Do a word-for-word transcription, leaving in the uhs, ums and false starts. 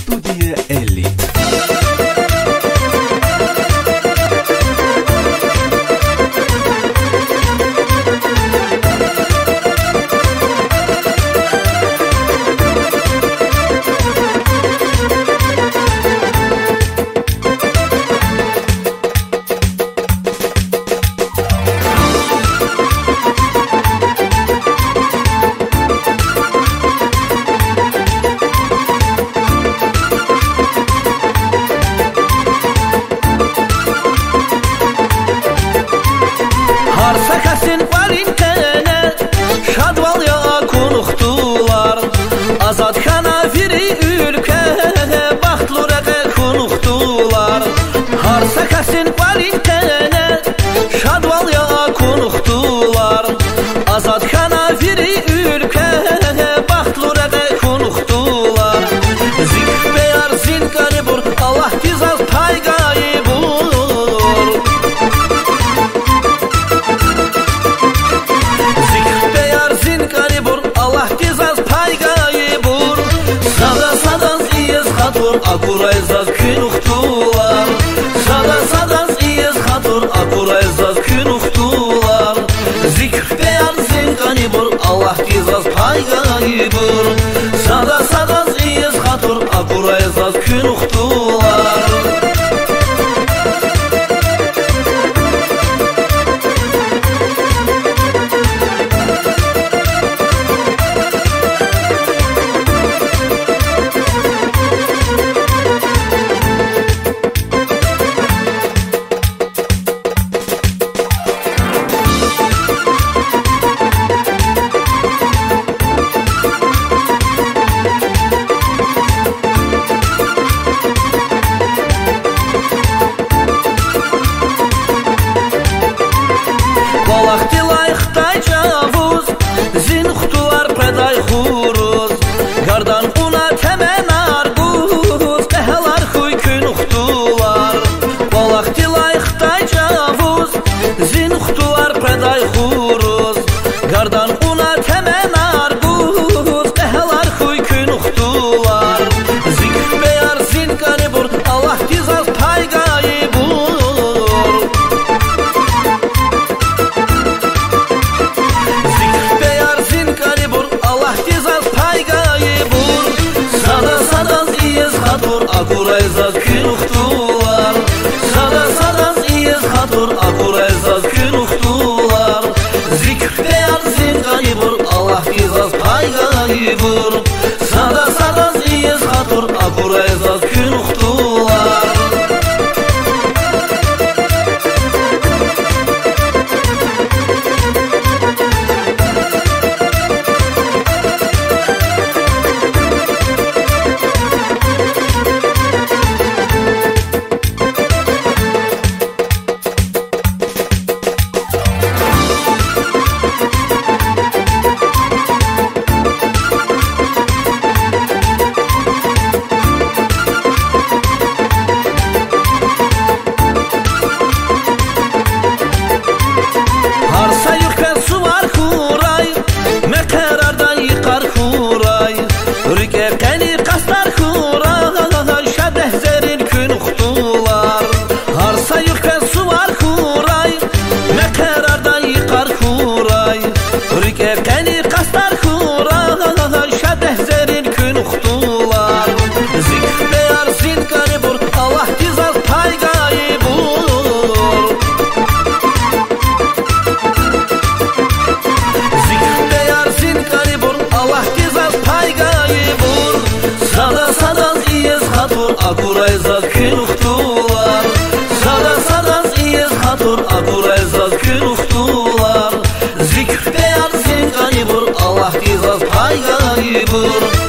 Студия Элли. Sakasin varintene şadval ya konuqdular Azad kanafiri ülke baxtlurəqə konuqdular Har sakasin varintene şadval ya konuqdular Azad kanafiri ülke baxtlurəqə konuqdular Zikr beyar zinkani bur Allah dizaz paygayı bur Akurayzaz künuqdular Sada sadaz iyez xatur Akurayzaz künuqdular Zikr beyan zinkani bur Allah dizaz paygayı bur Sada sadaz iyez xatur Akurayzaz künuqdular Zinuqdular pəday xuruz Qardan una təmən arquz Qəhəlar xuy künuqdular Balaq dilayxday cavuz Zinuqdular pəday xuruz Qardan una təmən arquz Qəhəlar xuy künuqdular Zikr beyar zinkani bur Allah dizaz paygayı bur Akurayzaz künuqdular Sada sadaz iyez xatur Akurayzaz künuqdular Zikr beyan zinkani bur Allah dizaz paygayı bur Sada sadaz iyez xatur Akurayzaz künuqdular Qəni qastar xuray Şəbəh zərin künuqdular Zikr beyar zinkani bur Allah dizaz paygayı bur Zikr beyar zinkani bur Allah dizaz paygayı bur Sada sadaz iyez xatur Akurayzaz künuqdular Sada sadaz iyez xatur Akurayzaz künuqdular Zikr beyar zinkani bur Allah dizaz paygayı bur